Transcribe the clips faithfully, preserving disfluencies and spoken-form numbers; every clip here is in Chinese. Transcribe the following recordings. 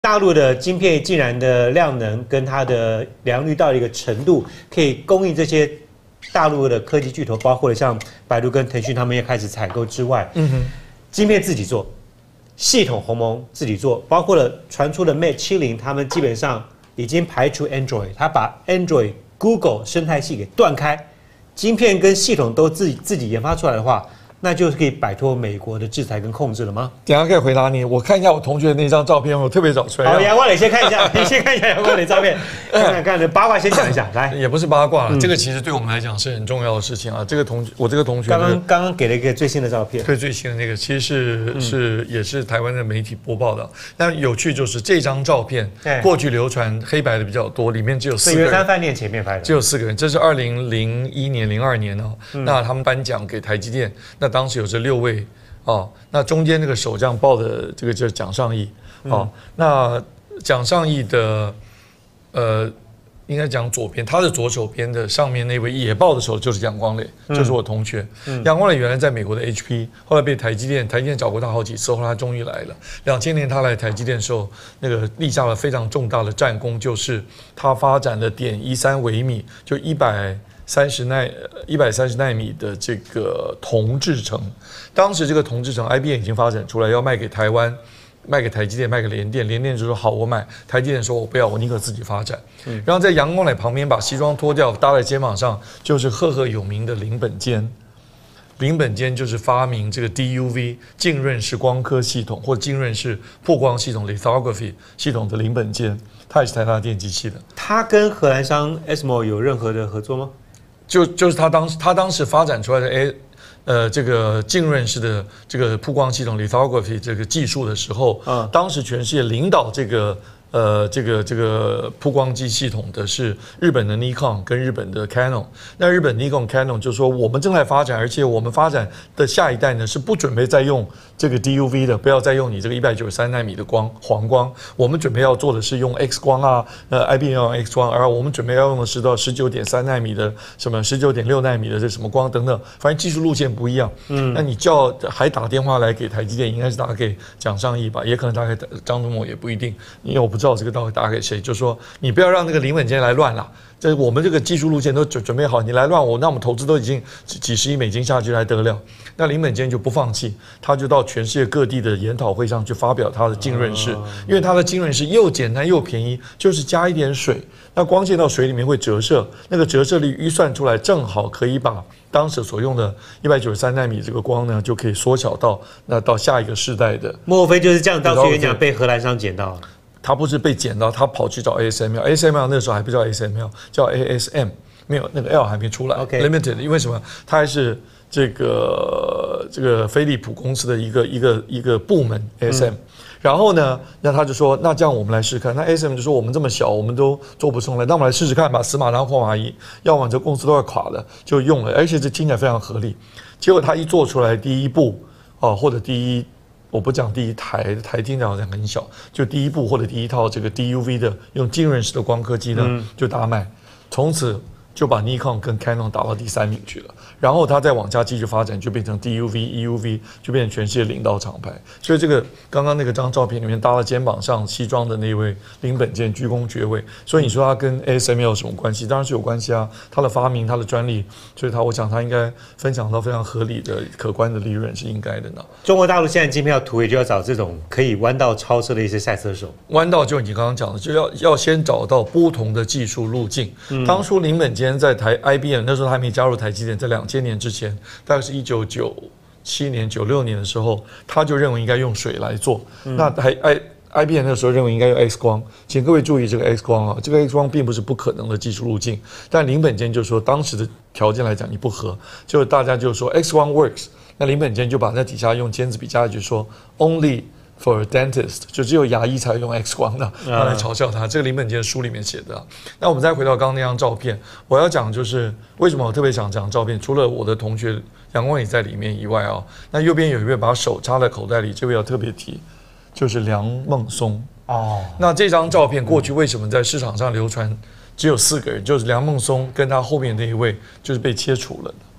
大陆的晶片竟然的量能跟它的良率到一个程度，可以供应这些大陆的科技巨头，包括了像百度跟腾讯，他们也开始采购之外，嗯哼，晶片自己做，系统鸿蒙自己做，包括了传出的 Mate 七零，他们基本上已经排除 Android， 他把 Android、Google 生态系给断开，晶片跟系统都自己自己研发出来的话。那就是可以摆脱美国的制裁跟控制了吗？ 等一下可以回答你。我看一下我同学的那张照片，我特别找出来。 好，杨光磊先看一下，你先看一下杨光磊照片，看看看，八卦先讲一下，来。 也不是八卦了，嗯、这个其实对我们来讲是很重要的事情啊。这个同我这个同学刚刚刚刚给了一个最新的照片， 对最新的那个，其实是、嗯、是也是台湾的媒体播报的。但有趣就是这张照片，过去流传黑白的比较多，里面只有四个人。 圆山饭店前面拍的， 只有四个人。这是二零零一年、零二年哦。嗯、那他们颁奖给台积电，那当时有这六位。哦，那中间那个手这样抱的这个就是蒋尚义哦，嗯、那蒋尚义的呃，应该讲左边，他的左手边的上面那位也抱的手就是杨光磊，嗯、就是我同学。嗯、杨光磊原来在美国的 H P， 后来被台积电，台积电找过他好几次，后来他终于来了。两千年他来台积电的时候，那个立下了非常重大的战功，就是他发展了点一三微米，就一百。三十奈一百三十奈米的这个铜制程，当时这个铜制程 I B M 已经发展出来，要卖给台湾，卖给台积电，卖给联电，联电就说好我买，台积电说我不要，我宁可自己发展。嗯、然后在杨光磊旁边把西装脱掉，搭在肩膀上，就是赫赫有名的林本坚。林本坚就是发明这个 D U V 浸润式光刻系统或浸润式曝光系统 lithography 系统的林本坚，他也是台大电机系的。 他跟荷兰商 A S M O 有任何的合作吗？ 就就是他当时他当时发展出来的哎，呃，这个浸润式的这个曝光系统 lithography 这个技术的时候，嗯，当时全世界领导这个呃这个这个曝光机系统的是日本的 Nikon 跟日本的 Canon。那日本 Nikon Canon 就说我们正在发展，而且我们发展的下一代呢是不准备再用这个 D U V 的，不要再用你这个一百九十三奈米的光黄光，我们准备要做的是用 X 光啊，呃 I B M 用 X 光，而我们准备要用的是到十九点三奈米的什么十九点六奈米的这什么光等等，反正技术路线不一样。嗯，那你叫还打电话来给台积电，应该是打给蒋尚义吧，也可能打给张忠谋，也不一定，因为我不知道这个到底打给谁。就说你不要让那个林本坚来乱了。这我们这个技术路线都准准备好，你来乱我，那我们投资都已经几十亿美金下去还得了？那林本坚就不放弃，他就到全世界各地的研讨会上去发表他的浸润式，因为他的浸润式又简单又便宜，就是加一点水，那光线到水里面会折射，那个折射率预算出来正好可以把当时所用的一百九十三奈米这个光呢，就可以缩小到那到下一个世代的。 莫非就是这样到处演讲被荷兰商捡到了？ 他不是被捡到，他跑去找 A S M L，A S M L 那时候还不叫 A S M L， 叫 A S M， 没有那个 L 还没出来。 Okay. Limited， 因为什么？它还是这个这个飞利浦公司的一个一个一个部门 A S M。嗯、然后呢，那他就说，那这样我们来试试看。那 A S M 就说，我们这么小，我们都做不出来，那我们来试试看吧。死马当活马医，要不然这公司都要垮的，就用了，而且这听起来非常合理。结果他一做出来第一步哦，或者第一。我不讲第一台，台听起来好像很小，就第一部或者第一套这个 D U V 的用浸润式的光刻机呢，嗯、就大卖，从此就把 Nikon 跟 Canon 打到第三名去了。然后他再往下继续发展，就变成 D U V、E U V， 就变成全世界领导厂牌。所以这个刚刚那个张照片里面搭了肩膀上西装的那位林本坚鞠躬绝尾。所以你说他跟 A S M L 有什么关系？当然是有关系啊，他的发明、他的专利，所以他我想他应该分享到非常合理的、可观的利润是应该的呢。 中国大陆现在晶片要突围，就要找这种可以弯道超车的一些赛车手。 弯道就你刚刚讲的，就要要先找到不同的技术路径。嗯、当初林本坚在台 I B M 那时候他还没加入台积电，在两千年之前，大概是一九九七年、九六年的时候，他就认为应该用水来做。嗯、那还 I I B M 那个时候认为应该用 X 光，请各位注意这个 X 光啊，这个 X 光并不是不可能的技术路径，但林本坚就说当时的条件来讲你不合，就大家就说 X 光 works， 那林本坚就把那底下用尖子笔加一句说 only for dentist， 就只有牙医才用 X 光的，他来嘲笑他。这个林本坚的书里面写的。那我们再回到刚刚那张照片，我要讲就是为什么我特别想讲照片，除了我的同学杨光也在里面以外啊，那右边有一位把手插在口袋里，这位要特别提，就是梁孟松。哦，那这张照片过去为什么在市场上流传只有四个人，就是梁孟松跟他后面那一位就是被切除了的。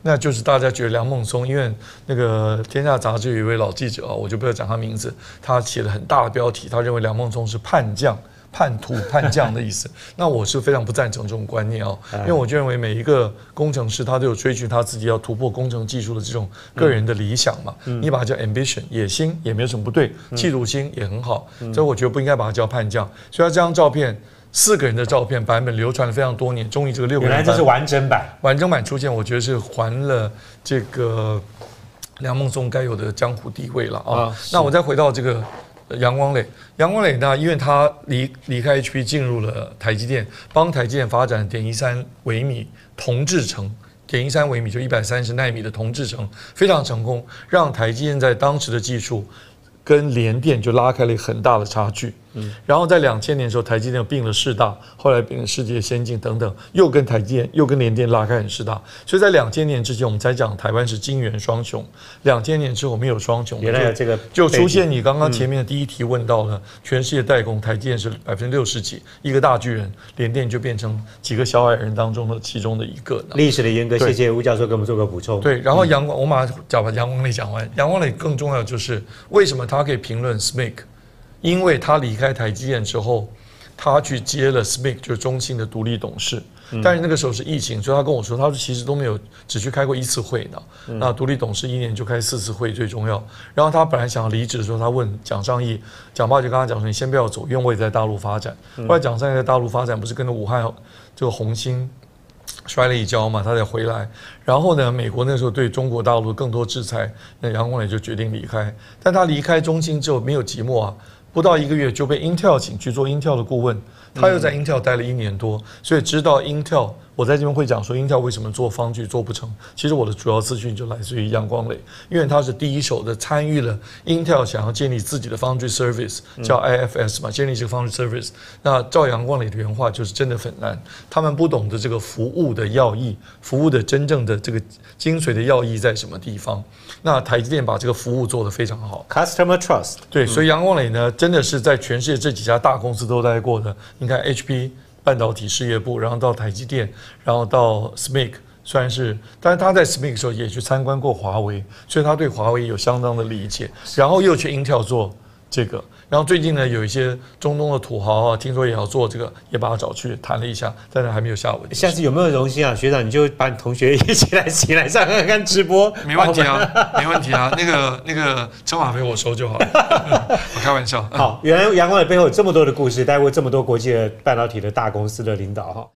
那就是大家觉得梁孟松，因为那个《天下》杂志有一位老记者啊，我就不要讲他名字，他写了很大的标题，他认为梁孟松是叛将。叛徒、叛将的意思，那我是非常不赞成这种观念哦，因为我就认为每一个工程师他都有追求他自己要突破工程技术的这种个人的理想嘛，你把它叫 ambition 野心也没有什么不对，企图心也很好，所以我觉得不应该把它叫叛将。所以他这张照片，四个人的照片版本流传了非常多年，终于这个六个人原来这是完整版， 完整版出现，我觉得是还了这个梁孟松该有的江湖地位了啊。那我再回到这个。杨光磊，杨光磊呢，因为他离离开 H P 进入了台积电，帮台积电发展点一三微米铜制程，点一三微米就一百三十奈米的铜制程非常成功，让台积电在当时的技术跟联电就拉开了很大的差距。嗯，然后在两千年的时候，台积电并了世大，后来并了世界先进等等，又跟台积电又跟联电拉开很世大。所以在两千年之前，我们才讲台湾是晶圆双雄。两千年之后没有双雄， 原来有这个就出现你刚刚前面的第一题问到了，全世界代工台积电是百分之六十几，一个大巨人，联电就变成几个小矮人当中的其中的一个。 历史的严格，谢谢吴教授给我们做个补充。 对，然后杨光，我马上讲把杨光磊讲完。杨光磊更重要就是为什么他可以评论 S M I C。因为他离开台积电之后，他去接了 S M I C， 就是中芯的独立董事。但是那个时候是疫情，所以他跟我说，他说其实都没有只去开过一次会呢。那独立董事一年就开四次会最重要。然后他本来想要离职的时候，他问蒋尚义，蒋爸就跟他讲说：“你先不要走，因为我也在大陆发展。”后来蒋尚义在大陆发展，不是跟着武汉这个红星摔了一跤嘛，他才回来。然后呢，美国那时候对中国大陆更多制裁，那杨光磊就决定离开。但他离开中芯之后没有寂寞啊。不到一个月就被 Intel 请去做 Intel 的顾问，他又在 Intel 待了一年多，所以知道 Intel。我在这边会讲说 Intel 为什么做方具做不成，其实我的主要资讯就来自于杨光磊，因为他是第一手的参与了 Intel 想要建立自己的方具 service， 叫 I F S 嘛，建立这个方具 service。那照杨光磊的原话就是真的很难，他们不懂得这个服务的要义，服务的真正的这个精髓的要义在什么地方。那台积电把这个服务做得非常好 ，customer trust。 对，所以杨光磊呢，真的是在全世界这几家大公司都待过的。你看 H P。半导体事业部，然后到台积电，然后到 S M I C， 虽然是，但是他在 S M I C 的时候也去参观过华为，所以他对华为有相当的理解，然后又去 Intel 做这个，然后最近呢有一些中东的土豪啊，听说也要做这个，也把他找去谈了一下，但是还没有下文。 下次有没有荣幸啊，学长你就把你同学一起来起来上看看直播， 没问题啊，没问题啊，那个那个车马费我收就好了，我开玩笑。 好，原来杨光磊背后有这么多的故事，带过这么多国际的半导体的大公司的领导哈。